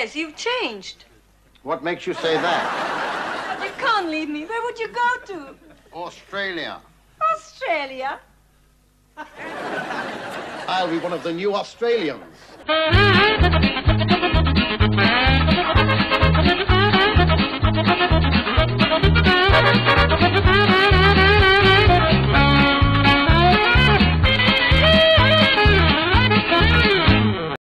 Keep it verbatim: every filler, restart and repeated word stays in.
Yes, you've changed. What makes you say that? You can't leave me. Where would you go to? Australia. Australia. I'll be one of the new Australians.